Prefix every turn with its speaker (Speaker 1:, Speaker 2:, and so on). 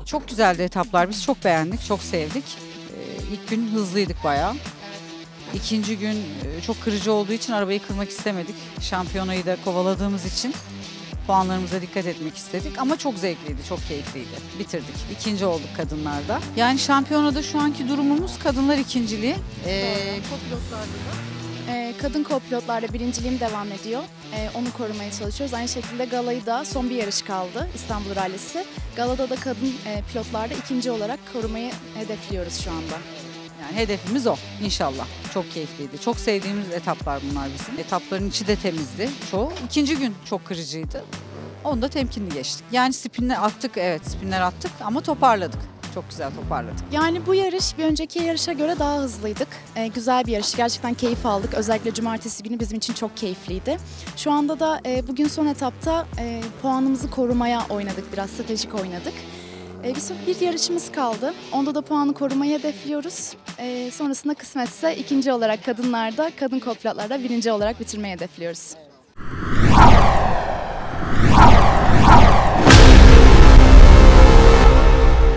Speaker 1: Çok güzeldi etaplar. Biz çok beğendik, çok sevdik. İlk gün hızlıydık bayağı. İkinci gün çok kırıcı olduğu için arabayı kırmak istemedik. Şampiyonayı da kovaladığımız için puanlarımıza dikkat etmek istedik. Ama çok zevkliydi, çok keyifliydi. Bitirdik. İkinci olduk kadınlarda. Yani şampiyonada şu anki durumumuz kadınlar ikinciliği.
Speaker 2: Kopilotlarda da. Kadın kopilotlarda birinciliğim devam ediyor. Onu korumaya çalışıyoruz. Aynı şekilde galayı da son bir yarış kaldı İstanbul Rallisi. Galada da kadın pilotlarda ikinci olarak korumayı hedefliyoruz şu anda.
Speaker 1: Yani hedefimiz o inşallah. Çok keyifliydi. Çok sevdiğimiz etaplar bunlar bizim. Etapların içi de temizdi çoğu. İkinci gün çok kırıcıydı. Onu da temkinli geçtik. Yani spinler attık, evet spinler attık ama toparladık. Çok güzel toparladık.
Speaker 2: Yani bu yarış bir önceki yarışa göre daha hızlıydık. Güzel bir yarış. Gerçekten keyif aldık. Özellikle cumartesi günü bizim için çok keyifliydi. Şu anda da bugün son etapta puanımızı korumaya oynadık. Biraz stratejik oynadık. Bir yarışımız kaldı. Onda da puanı korumayı hedefliyoruz. Sonrasında kısmetse ikinci olarak kadınlarda, kadın kopilotlarda birinci olarak bitirmeyi hedefliyoruz.